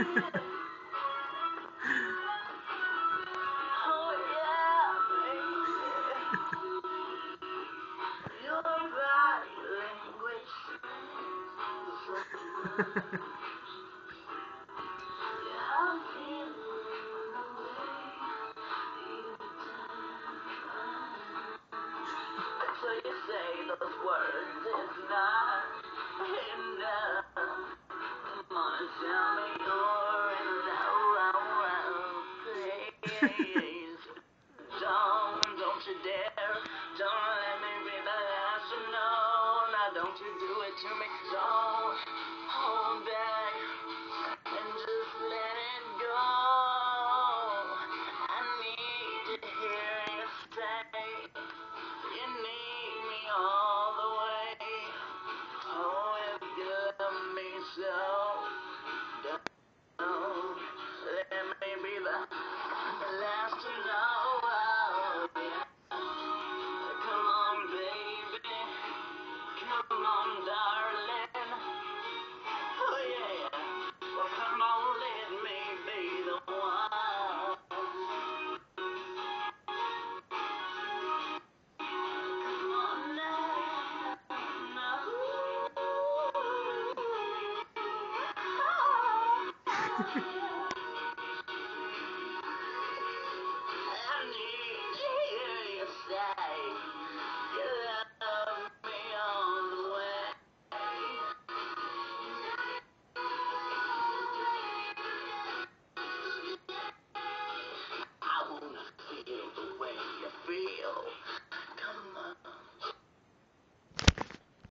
Oh yeah, baby. Your body language is so good. Yeah, I'm feeling the way you do. So you say those words, it's not enough. Come on and tell me you're in love, please. Don't you dare. Don't let me be the last to know. Now don't you do it to me. Don't hold back and just let it go. I need to hear you say you need me all the way. Oh, if you love me so, don't let me be the last to know. Oh, yeah. Come on, baby. Come on, darling. Oh, yeah. Well, come on, let me be the one. Come on now.